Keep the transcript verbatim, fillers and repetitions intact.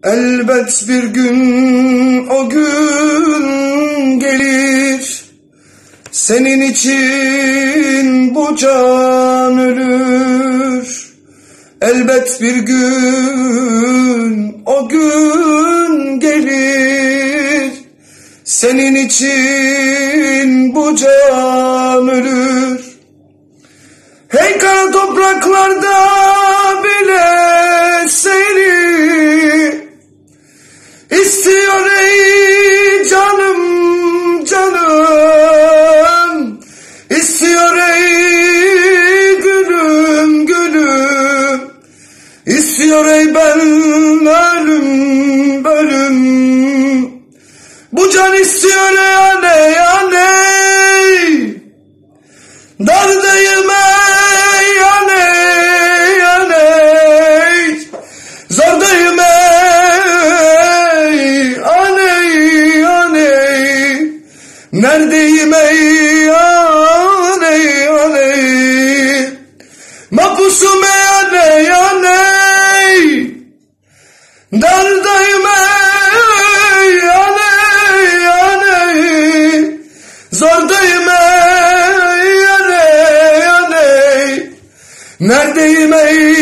Elbet bir gün o gün gelir, senin için bu can ölür. Elbet bir gün o gün gelir, senin için bu can ölür. Hey kara topraklarda bile seni istiyor ey canım canım, istiyor ey gülüm gülüm, istiyor ey ben ölüm ölüm. Bu can istiyor ey ey ey, dardayım ey ey ey, zordayım ey ey ey, neredeyim ey ey ey, mahpusum ey ey ey, dardayım ey ey ey, zordayım ey ey ey, neredeyim ey